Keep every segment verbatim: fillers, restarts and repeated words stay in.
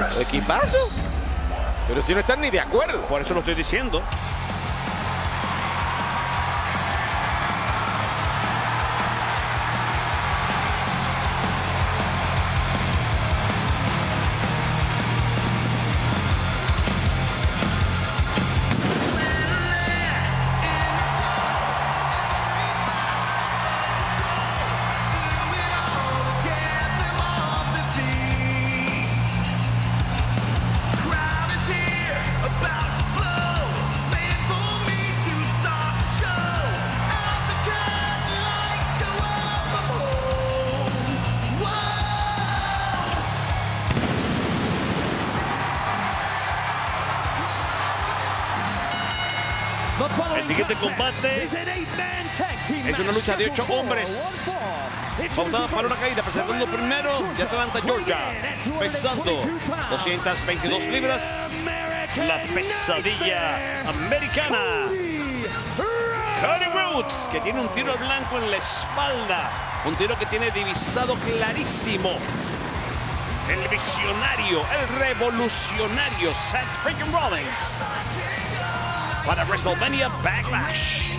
Equipazo. Pero si no están ni de acuerdo. Por eso lo estoy diciendo. El siguiente combate es una lucha de ocho hombres. Pautada para una caída, presentando primero de Atlanta, Georgia, pesando doscientas veintidós libras, la pesadilla americana, Cody Rhodes, que tiene un tiro al blanco en la espalda, un tiro que tiene divisado clarísimo el visionario, el revolucionario Seth freaking Rollins para WrestleMania Backlash.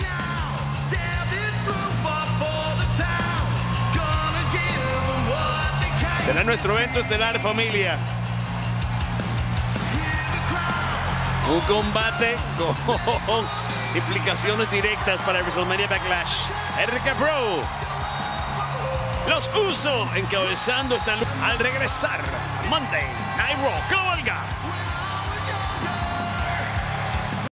Será nuestro evento estelar, familia. Un combate con implicaciones directas para WrestleMania Backlash. Eric Bro, los Usos encabezando esta lucha al regresar Monday Night Raw. ¡Que lo valga!